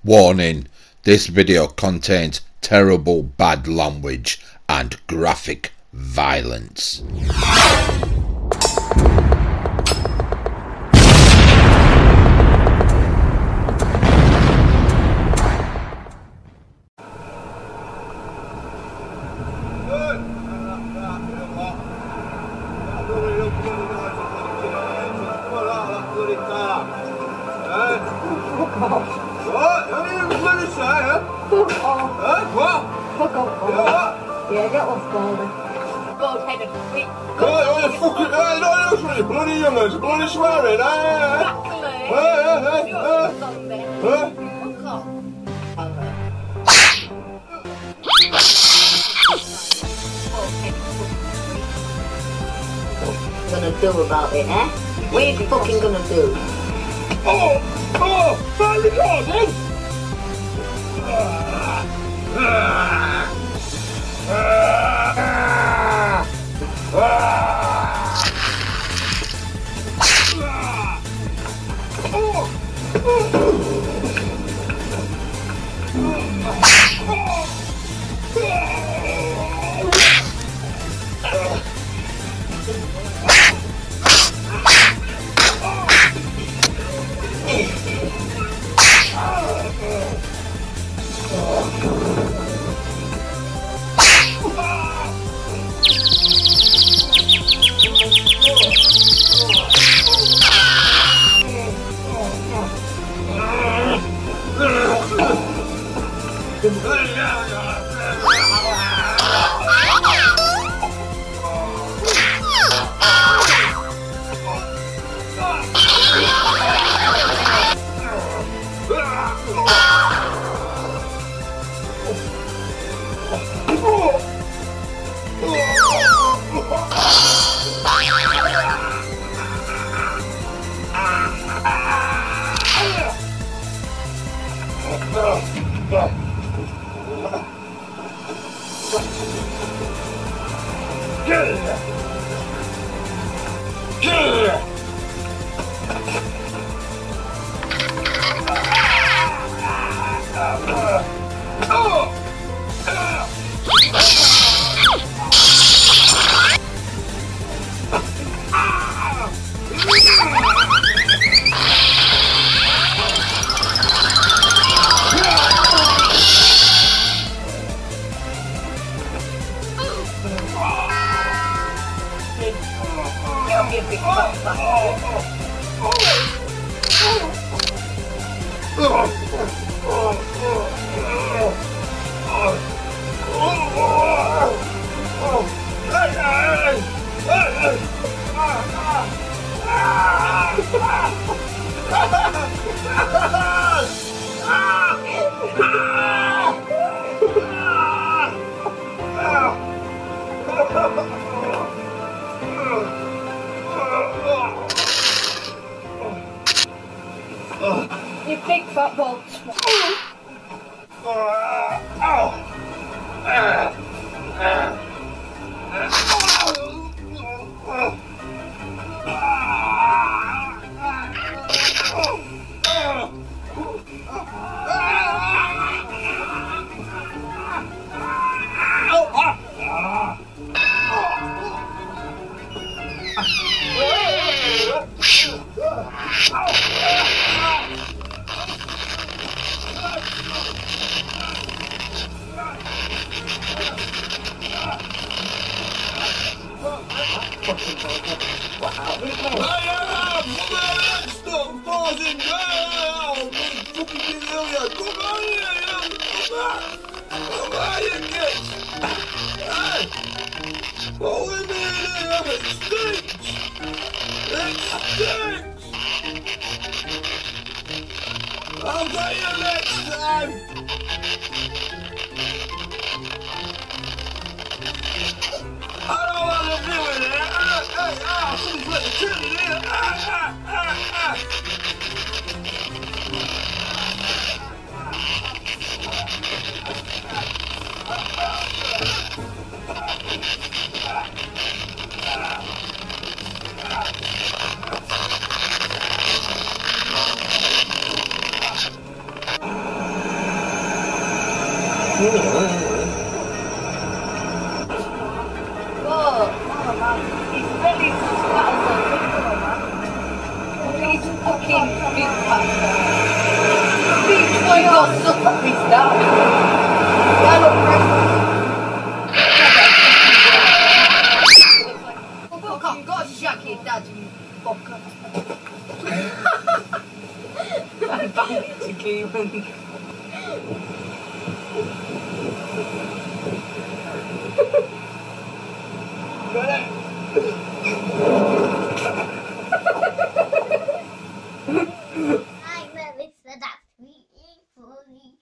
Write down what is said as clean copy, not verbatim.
Warning, this video contains terrible bad language and graphic violence. Fuck off, Baldy. Yeah, get lost, Baldy. Gold-headed freak. Bloody young'uns, bloody swearing, Exactly. You're a zombie. Fuck off. What are you gonna do about it, eh? What are you fucking gonna do? Find the cause, You big fat ball. I'll get you next time! I don't want to do it! Somebody's let the children in! Whoa, oh man, his belly splatters on Piccolo, man. He's fucking big bastard. Big boy got sucked up his down. Yeah, look, right. Fuck off, go shag your dad, you fucker. I'm back to gaming. I'm a Mr. That's me for me.